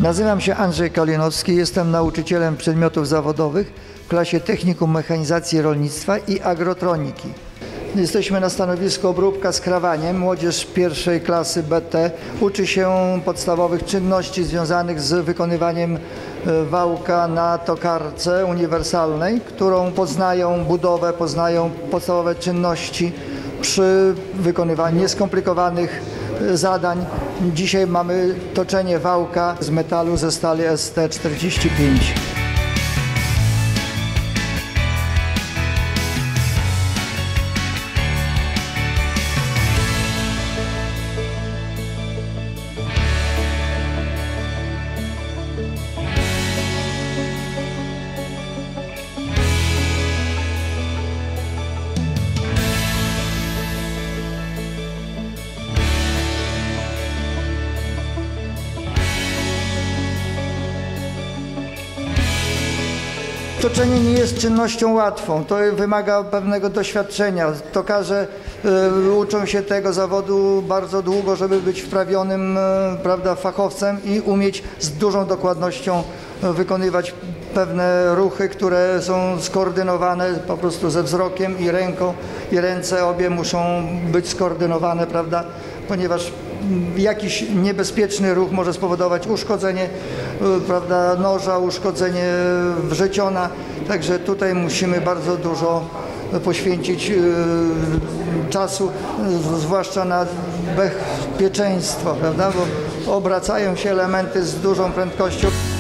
Nazywam się Andrzej Kalinowski, jestem nauczycielem przedmiotów zawodowych w klasie Technikum Mechanizacji Rolnictwa i Agrotroniki. Jesteśmy na stanowisku obróbka skrawaniem. Młodzież pierwszej klasy BT uczy się podstawowych czynności związanych z wykonywaniem wałka na tokarce uniwersalnej, którą poznają budowę, poznają podstawowe czynności przy wykonywaniu nieskomplikowanych zadań. Dzisiaj mamy toczenie wałka z metalu ze stali ST45. Toczenie nie jest czynnością łatwą, to wymaga pewnego doświadczenia. Tokarze uczą się tego zawodu bardzo długo, żeby być wprawionym, fachowcem i umieć z dużą dokładnością wykonywać pewne ruchy, które są skoordynowane po prostu ze wzrokiem i ręką, i ręce obie muszą być skoordynowane, ponieważ jakiś niebezpieczny ruch może spowodować uszkodzenie noża, uszkodzenie wrzeciona. Także tutaj musimy bardzo dużo poświęcić czasu, zwłaszcza na bezpieczeństwo, bo obracają się elementy z dużą prędkością.